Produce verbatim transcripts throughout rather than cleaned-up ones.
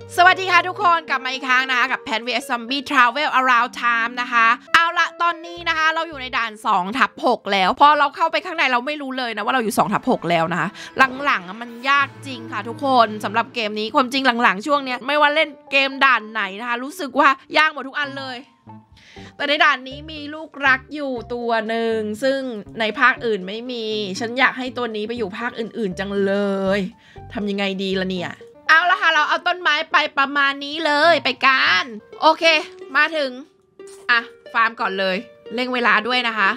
สวัสดีค่ะทุกคนกลับมาอีกครั้งนะคะกับ Plant vs Zombie Travel Around Time นะคะเอาละตอนนี้นะคะเราอยู่ในด่านสองทับหกแล้วพอเราเข้าไปข้างในเราไม่รู้เลยนะว่าเราอยู่สองทับหกแล้วนะคะหลังๆมันยากจริงค่ะทุกคนสำหรับเกมนี้ความจริงหลังๆช่วงเนี้ยไม่ว่าเล่นเกมด่านไหนนะคะรู้สึกว่ายากหมดทุกอันเลยแต่ในด่านนี้มีลูกรักอยู่ตัวหนึ่งซึ่งในภาคอื่นไม่มีฉันอยากให้ตัวนี้ไปอยู่ภาคอื่นๆจังเลยทำยังไงดีล่ะเนี่ยเอาละค่ะเราเอาต้นไม้ไปประมาณนี้เลยไปกันโอเคมาถึงอ่ะฟาร์มก่อนเลยเร่งเวลาด้วยนะคะ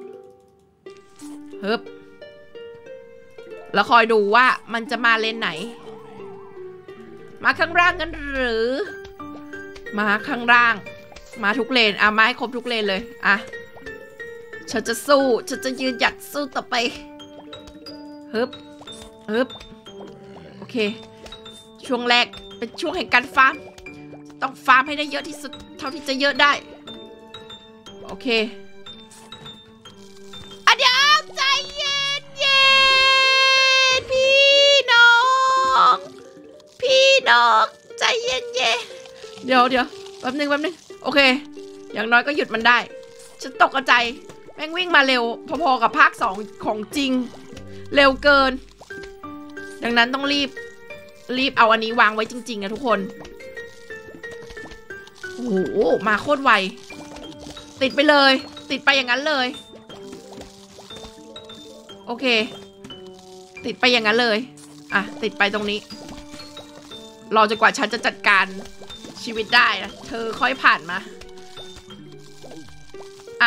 ฮึบแล้วคอยดูว่ามันจะมาเลนไหนมาข้างล่างกันหรือมาข้างล่างมาทุกเลนอ่ะมาให้ครบทุกเลนเลยอ่ะฉันจะสู้ฉันจะยืนหยัดสู้ต่อไปฮึบฮึบโอเคช่วงแรกเป็นช่วงแห่งการฟาร์มต้องฟาร์มให้ได้เยอะที่สุดเท่าที่จะเยอะได้โอเคอ่ะเดี๋ยวใจเย็นเย็นพี่น้องพี่น้องใจเย็นเย็นเดี๋ยวเดี๋ยวแป๊บนึงแป๊บนึงโอเคอย่างน้อยก็หยุดมันได้ฉันตกใจแม่งวิ่งมาเร็วพอๆกับภาคสองของจริงเร็วเกินดังนั้นต้องรีบรีบเอาอันนี้วางไว้จริงๆนะทุกคนโอ้โหมาโคตรไวติดไปเลยติดไปอย่างนั้นเลยโอเคติดไปอย่างนั้นเลยอ่ะติดไปตรงนี้รอจนกว่าฉันจะจัดการชีวิตได้นะเธอค่อยผ่านมาอ่ะ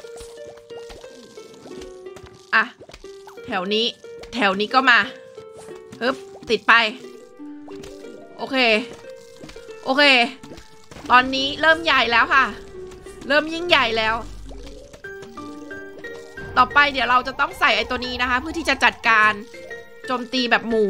อ่ะแถวนี้แถวนี้ก็มาฮึบติดไปโอเคโอเคตอนนี้เริ่มใหญ่แล้วค่ะเริ่มยิ่งใหญ่แล้วต่อไปเดี๋ยวเราจะต้องใส่ไอ้ตัวนี้นะคะเพื่อที่จะจัดการโจมตีแบบหมู่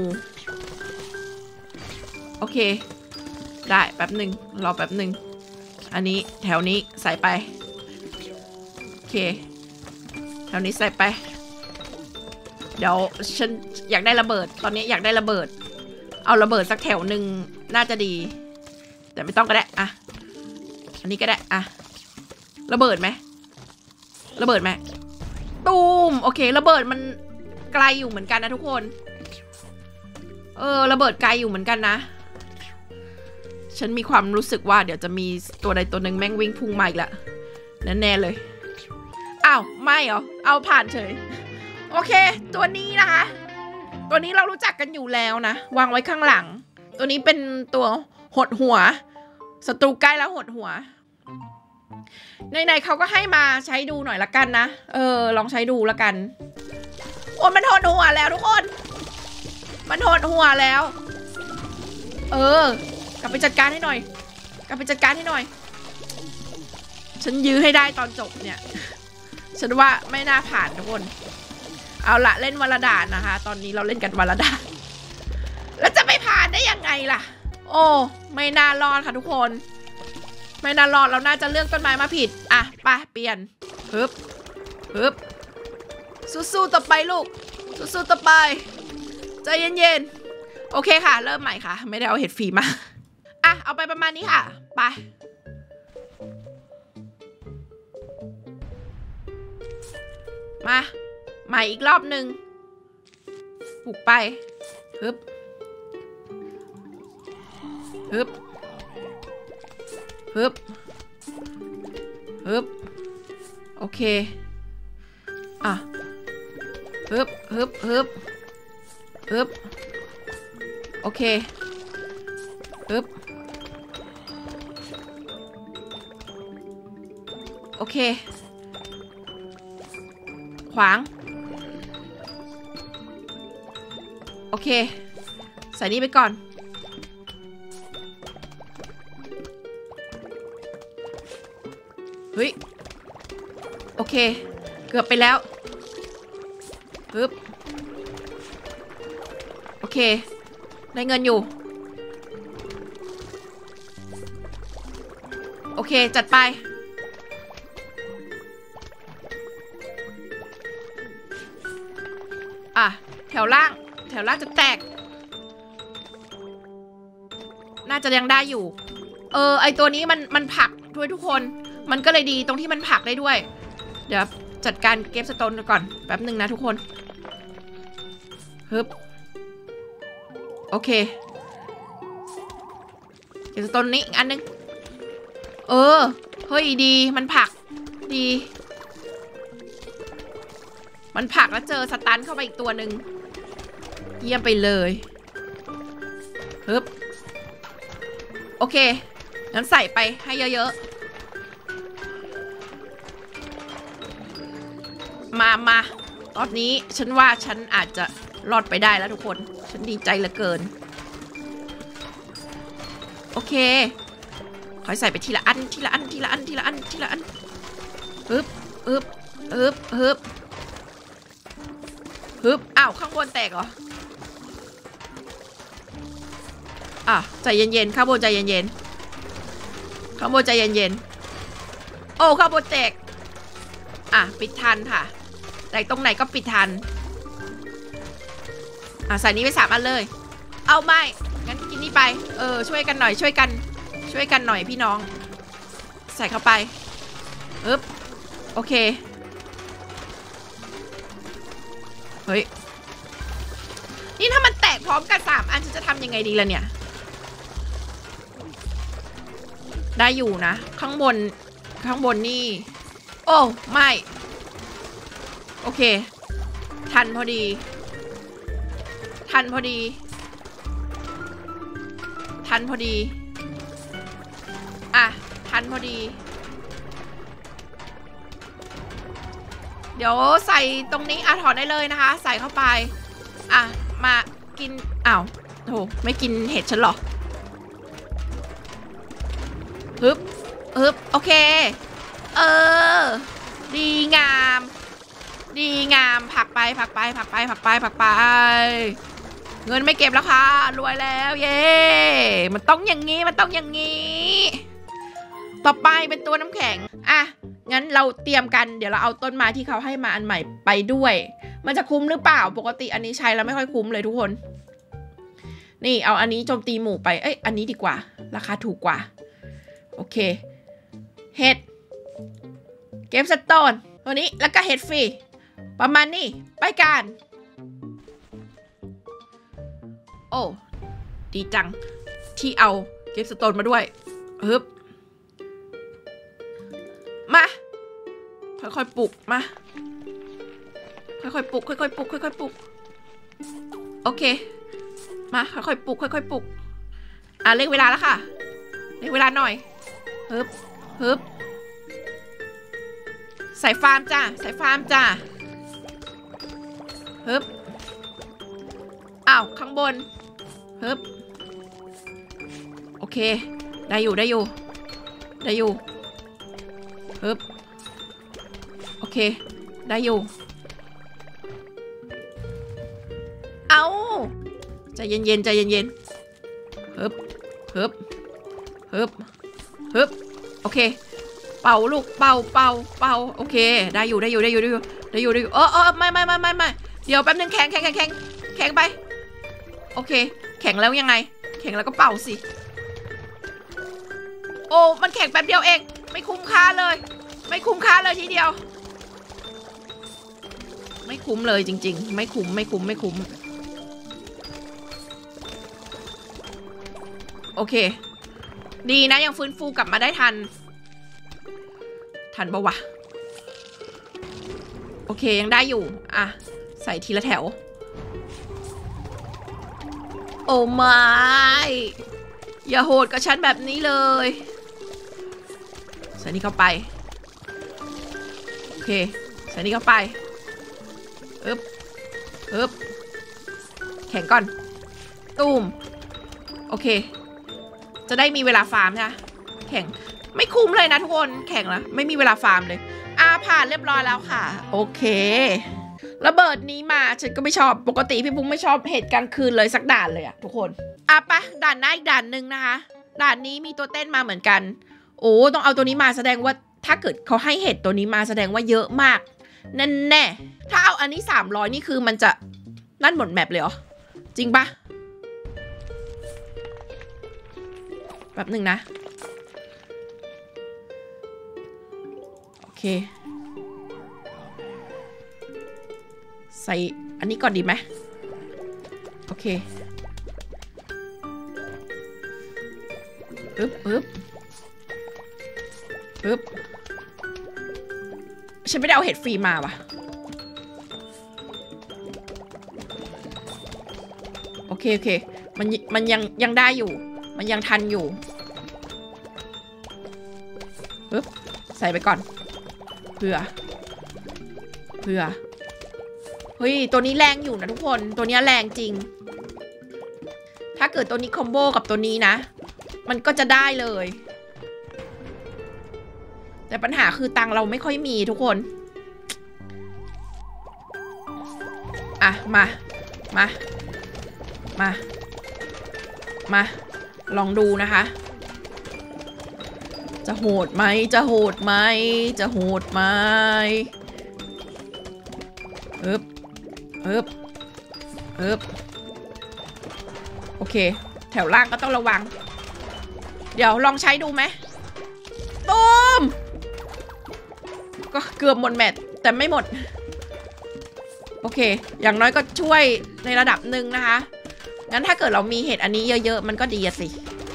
โอเคได้แป๊บหนึ่งรอแป๊บหนึ่งอันนี้แถวนี้ใส่ไปโอเคแถวนี้ใส่ไปเดี๋ยวฉันอยากได้ระเบิดตอนนี้อยากได้ระเบิดเอาระเบิดสักแถวหนึ่งน่าจะดีแต่ไม่ต้องก็ได้อะอันนี้ก็ได้อะระเบิดไหมระเบิดไหมตูมโอเคระเบิดมันไกลอยู่เหมือนกันนะทุกคนเออระเบิดไกลอยู่เหมือนกันนะฉันมีความรู้สึกว่าเดี๋ยวจะมีตัวใดตัวหนึ่งแม่งวิ่งพุ่งมาอีกละแน่ๆเลยอ้าวไม่เหรอเอาผ่านเฉยโอเคตัวนี้นะคะตัวนี้เรารู้จักกันอยู่แล้วนะวางไว้ข้างหลังตัวนี้เป็นตัวหดหัวศัตรูใกล้แล้วหดหัวในๆเขาก็ให้มาใช้ดูหน่อยละกันนะเออลองใช้ดูละกันโอ้มันหดหัวแล้วทุกคนมันหดหัวแล้วเออกลับไปจัดการให้หน่อยกลับไปจัดการให้หน่อยฉันยื้อให้ได้ตอนจบเนี่ยฉันว่าไม่น่าผ่านทุกคนเอาละเล่นวรดานนะคะตอนนี้เราเล่นกันวรดานแล้วจะไม่ผ่านได้ยังไงล่ะโอ้ไม่น่ารอดค่ะทุกคนไม่น่ารอดเราน่าจะเลือกต้นไม้มาผิดอ่ะไปเปลี่ยนฮึบฮึบสู้ๆต่อไปลูกสู้ๆต่อไปใจเย็นๆโอเคค่ะเริ่มใหม่ค่ะไม่ได้เอาเห็ดฟรีมาอ่ะเอาไปประมาณนี้ค่ะไปมาใหม่อีกรอบหนึ่งปลุกไปฮึบฮึบฮึบฮึบโอเคอ่ะฮึบฮึบฮึบฮึบโอเคฮึบโอเคขวางโอเคใส่นี่ไปก่อนเฮ้ยโอเคเกือบไปแล้วปึ๊บโอเคได้เงินอยู่โอเคจัดไปอ่ะแถวล่างแถวล่างจะแตก นน่าจะยังได้อยู่ เออไอตัวนี้มันมันผลักด้วยทุกคนมันก็เลยดีตรงที่มันผลักได้ด้วยเดี๋ยวจัดการเก็บสโตนก่อนแป๊บหนึ่งนะทุกคนฮึบโอเคเก็บสโตนนี้อันนึงเออเฮ้ยดีมันผลักดีมันผลักแล้วเจอสตันเข้าไปอีกตัวหนึ่งเยี่ยมไปเลยฮึบโอเคงั้นใส่ไปให้เยอะๆมามารอบนี้ฉันว่าฉันอาจจะรอดไปได้แล้วทุกคนฉันดีใจเหลือเกินโอเคค่อยใส่ไปทีละอันทีละอันทีละอันทีละอันทีละอันฮึบฮึบฮึบฮึบฮึบอ้าวข้างบนแตกเหรออ่ะใจเย็นๆข้างบนใจเย็นๆข้างบนใจเย็นๆโอ้ข้างบนแตกอ่ะปิดทันค่ะแตกตรงไหนก็ปิดทันอ่ะใส่นี้ไปสามอันเลยเอาไม่งั้นกินนี่ไปเออช่วยกันหน่อยช่วยกันช่วยกันหน่อยพี่น้องใส่เข้าไปอึ๊บโอเคเฮ้ยนี่ถ้ามันแตกพร้อมกันสามอันจะทำยังไงดีล่ะเนี่ยได้อยู่นะข้างบนข้างบนนี่โอ้ไม่โอเคทันพอดีทันพอดีทันพอดีอ่ะทันพอดีเดี๋ยวใส่ตรงนี้อ่ะถอดได้เลยนะคะใส่เข้าไปอ่ะมากินอ้าวโหไม่กินเห็ดฉันหรอฮึบฮึบโอเคเออดีงามดีงามผักไปผักไปผักไปผักไปผักไปเงินไม่เก็บแล้วค่ะรวยแล้วเย้มันต้องอย่างนี้มันต้องอย่างนี้ต่อไปเป็นตัวน้ำแข็งอ่ะงั้นเราเตรียมกันเดี๋ยวเราเอาต้นไม้ที่เขาให้มาอันใหม่ไปด้วยมันจะคุ้มหรือเปล่าปกติอันนี้ใช้แล้วไม่ค่อยคุ้มเลยทุกคนนี่เอาอันนี้โจมตีหมู่ไปเอ้ยอันนี้ดีกว่าราคาถูกกว่าโอเคเห็ดเก็บสโตนตัวนี้แล้วก็เห็ดฟรีประมาณนี้ไปกันโอ้ดีจังที่เอาเก็บสโตนมาด้วยฮึบมาค่อยๆปลูกมาค่อยๆปลูกค่อยๆปลูกค่อยๆปลูกโอเคมาค่อยๆปลูกค่อยๆปลูกอ่ะเร่งเวลาแล้วค่ะเร่งเวลาหน่อยฮึบฮึบใส่ฟาร์มจ้าใส่ฟาร์มจ้าฮึบอ้าวข้างบนฮึบโอเคได้อยู่ได้อยู่ได้อยู่ฮึบโอเคได้อยู่เอาใจเย็นๆใจเย็นๆฮึบฮึบฮึบฮึบโอเคเป่าลูกเป่าเป่าเป่าโอเคได้อยู่ได้อยู่ได้อยู่ได้อยู่ได้อยู่ได้อยู่เออเออไม่ไม่ไม่ไม่ไม่เดี๋ยวแป๊บนึงแข็งแข็งแข็งแข็งแข็งไปโอเคแข็งแล้วยังไงแข็งแล้วก็เป่าสิโอ้มันแข็งแป๊บเดียวเองไม่คุ้มค่าเลยไม่คุ้มค่าเลยทีเดียวไม่คุ้มเลยจริงๆไม่คุ้มไม่คุ้มไม่คุ้มโอเคดีนะยังฟื้นฟูกลับมาได้ทันทันปะวะโอเคยังได้อยู่อ่ะใส่ทีละแถวโอ้ไม่อย่าโหดกับฉันแบบนี้เลยใส่นี่เข้าไปโอเคใส่นี่เข้าไปอึ๊บอึ๊บแข็งก่อนตูมโอเคจะได้มีเวลาฟาร์มใช่ไหมแข็งไม่คุ้มเลยนะทุกคนแข็งแล้วไม่มีเวลาฟาร์มเลยอ่าผ่านเรียบร้อยแล้วค่ะโอเคระเบิดนี้มาฉันก็ไม่ชอบปกติพี่พุ้งไม่ชอบเหตุกลางคืนเลยสักด่านเลยอะทุกคนอ่ะปะด่านหน้าอีกด่านหนึ่งนะคะด่านนี้มีตัวเต้นมาเหมือนกันโอ้ต้องเอาตัวนี้มาแสดงว่าถ้าเกิดเขาให้เห็ดตัวนี้มาแสดงว่าเยอะมากแน่แน่ถ้าเอาอันนี้สามร้อยนี่คือมันจะนั่นหมดแมปเลยเหรอจริงปะแป๊บหนึ่งนะโอเคใส่อันนี้ก่อนดีไหมโอเคปึ๊บปึ๊บปึ๊บฉันไม่ได้เอาเห็ดฟรีมาว่ะโอเคโอเคมันมันยังยังได้อยู่มันยังทันอยู่ปึ๊บใส่ไปก่อนเผื่อเผื่อเฮ้ยตัวนี้แรงอยู่นะทุกคนตัวนี้แรงจริงถ้าเกิดตัวนี้คอมโบกับตัวนี้นะมันก็จะได้เลยแต่ปัญหาคือตังเราไม่ค่อยมีทุกคนอ่ะมามามามาลองดูนะคะจะโหดไหมจะโหดไหมจะโหดไหมอึ๊บอึ๊บอึ๊บโอเคแถวล่างก็ต้องระวังเดี๋ยวลองใช้ดูไหมตูมก็เกือบหมดแมตช์แต่ไม่หมดโอเคอย่างน้อยก็ช่วยในระดับหนึ่งนะคะงั้นถ้าเกิดเรามีเห็ดอันนี้เยอะๆมันก็ดีสิ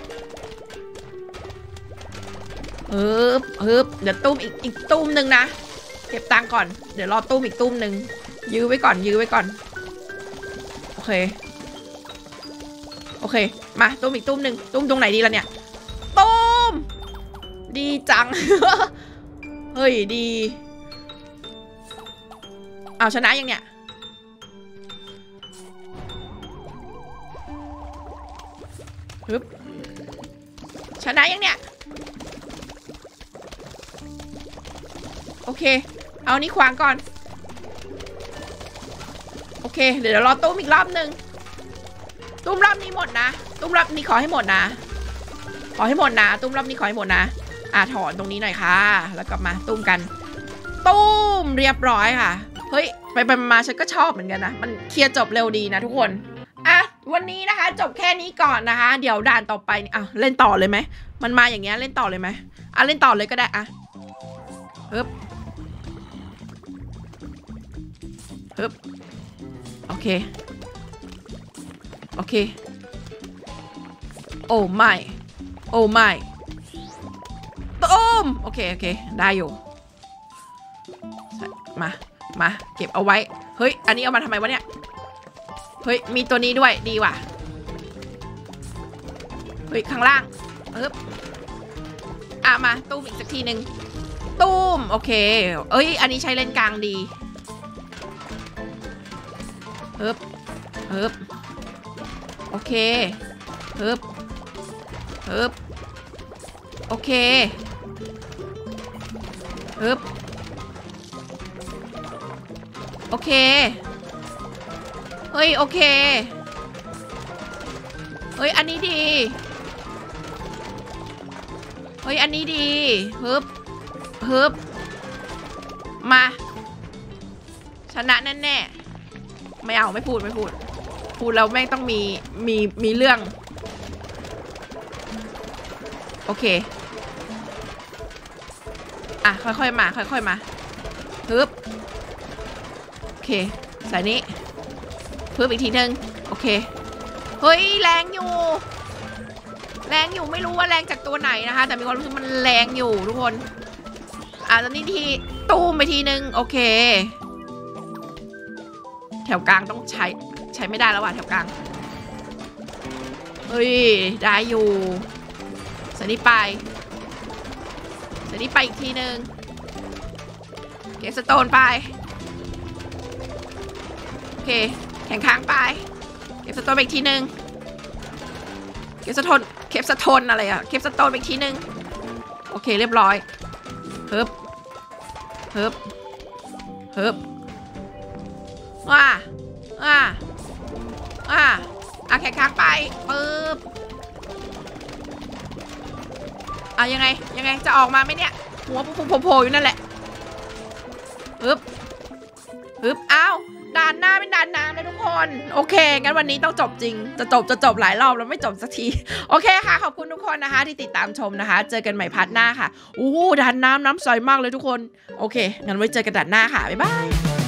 ฮึบฮึบเดี๋ยวตุ้มอีกอีกตุ้มหนึ่งนะเก็บตังค์ก่อนเดี๋ยวรอตุ้มอีกตุ้มหนึ่งยื้อไว้ก่อนยื้อไว้ก่อนโอเคโอเคมาตุ้มอีกตุ้มหนึ่งตุ้มตรงไหนดีล่ะเนี่ยตุ้มดีจัง เฮ้ยดีเอาชนะยังเนี่ยฮึบชนะยังเนี่ยโอเคเอานี่ขวางก่อนโอเคเดี๋ยวรอตุ้มอีกรอบหนึ่งตุ้มรอบนี้หมดนะตุ้มรอบนี้ขอให้หมดนะขอให้หมดนะตุ้มรอบนี้ขอให้หมดนะอ่ะถอนตรงนี้หน่อยค่ะแล้วกลับมาตุ้มกันตุ้มเรียบร้อยค่ะเฮ้ยไปไปมาฉันก็ชอบเหมือนกันนะมันเคลียร์จบเร็วดีนะทุกคนอ่ะวันนี้นะคะจบแค่นี้ก่อนนะคะเดี๋ยวด่านต่อไปอ่ะเล่นต่อเลยไหมมันมาอย่างเงี้ยเล่นต่อเลยไหมอ่ะเล่นต่อเลยก็ได้อ่ะฮึบฮึบโอเคโอเคโอ้ไม่โอ้ไม่ตุ้มโอเคโอเคได้อยู่มามาเก็บเอาไว้เฮ้ยอันนี้เอามาทำไมวะเนี่ยเฮ้ยมีตัวนี้ด้วยดีว่ะเฮ้ยข้างล่างปึ๊บอ่ะมาตุ้มอีกสักทีหนึ่งตุ้มโอเคเอ้ยอันนี้ใช้เลนกลางดีปึ๊บปึ๊บโอเคปึ๊บปึ๊บโอเคปึ๊บโอเคเฮ้ยโอเคเฮ้ยอันนี้ดีเฮ้ยอันนี้ดีฮึบฮึบมาชนะแน่แน่ไม่เอาไม่พูดไม่พูดพูดแล้วแม่งต้องมีมีมีเรื่องโอเคอ่ะค่อยๆมาค่อยๆมาฮึบโอเคใส่นี้เพิ่มอีกทีนึงโอเคเฮ้ยแรงอยู่แรงอยู่ไม่รู้ว่าแรงจากตัวไหนนะคะแต่มีความรู้สึกมันแรงอยู่ทุกคนอ่ะตอนนี้ทีตูมไปทีนึงโอเคแถวกลางต้องใช้ใช้ไม่ได้แล้วว่ะแถวกลางเฮ้ยได้อยู่ใส่นี้ไปใส่นี้ไปอีกทีนึงเก็บสโตนไปโอเคแข่งค้างไปเก็บสโตนไปอีกทีนึงเก็บสโตนเก็บสโตนอะไรอะเก็บสโตนไปอีกทีนึงโอเคเรียบร้อยเฮิบเฮิบเฮิบว้าว้าว้าอ่ะแข่งค้างไปปึ๊บอ่ะยังไงยังไงจะออกมาไหมเนี่ยหัวพุ่งๆโผล่ๆอยู่นั่นแหละปึ๊บปึ๊บอ้าวด่านหน้าเป็นด่านน้ำเลยทุกคนโอเคงั้นวันนี้ต้องจบจริงจะจบจะจบหลายรอบแล้วไม่จบสักทีโอเคค่ะขอบคุณทุกคนนะคะที่ติดตามชมนะคะเจอกันใหม่พาร์ทหน้าค่ะอู้ด่านน้ำน้ำใสมากเลยทุกคนโอเคงั้นไว้เจอกันด่านหน้าค่ะบ๊ายบาย